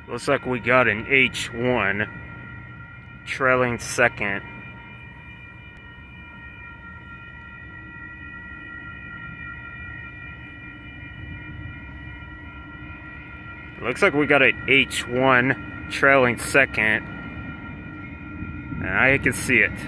Looks like we got an H1 trailing second. Looks like we got an H1 trailing second, and I can see it.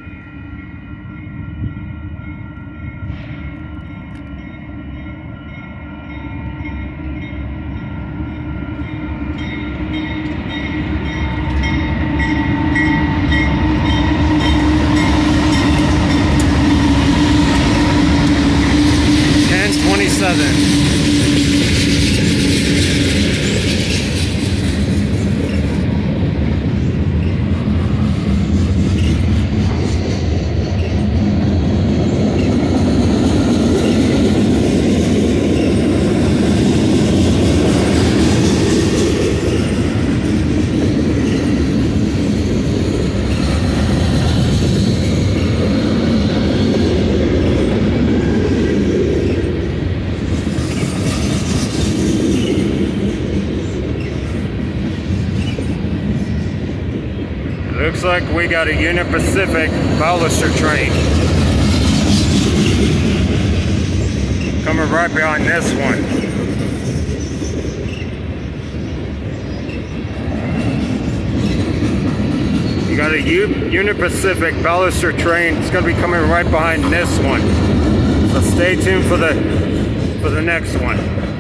Looks like we got a Union Pacific baluster train coming right behind this one. You got a Union Pacific baluster train. It's going to be coming right behind this one. So stay tuned for the next one.